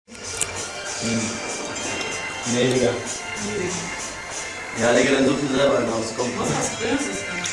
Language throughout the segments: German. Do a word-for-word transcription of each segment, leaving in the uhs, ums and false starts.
Hm. Nee, Digga. Ja, Digga, dann such dir selber einen aus. Komm. Was was Böses dann?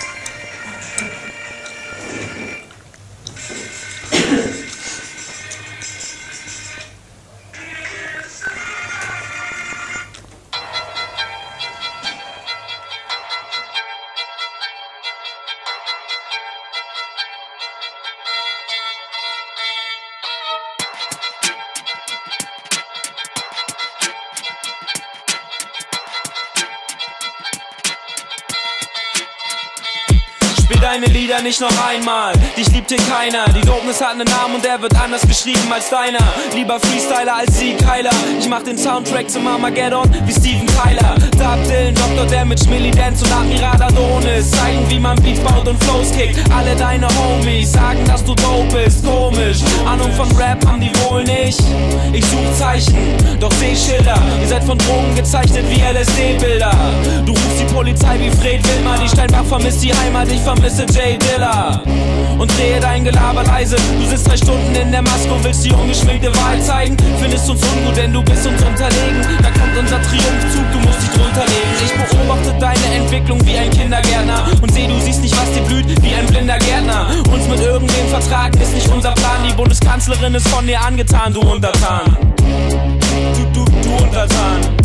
Spiel deine Lieder nicht noch einmal, dich liebt hier keiner. Die Dopeness hat einen Namen und der wird anders geschrieben als deiner. Lieber Freestyler als Sieg Heiler. Ich mach den Soundtrack zum Armageddon wie Steven Tyler. Dub Dylan, Doktor Damage, Milli Dance und Admiral Adonis zeigen, wie man Beats baut und Flows kickt. Alle deine Homies sagen, dass du dope bist. Komisch, Ahnung von Rap haben die wohl nicht. Ich such Zeichen, doch seh Schilder. Ihr seid von Drogen gezeichnet wie L S D-Bilder. Du rufst die Polizei wie Fred Wilmer. Die Steinbach vermisst die Heimat, ich vermisse Jay Dilla. Und drehe dein Gelaber leise. Du sitzt drei Stunden in der Maske und willst die ungeschminkte Wahrheit zeigen. Findest uns ungut, denn du bist uns unterlegen. Da kommt unser Triumphzug, du musst dich drunter legen. Ich beobachte deine Entwicklung wie ein Kindergärtner und seh, du siehst nicht, was dir blüht, wie ein blinder Gärtner. Uns mit irgendwem vertragen ist nicht unser Plan. Die Bundeskanzlerin ist von dir angetan, du Untertan. Du, du, du Untertan.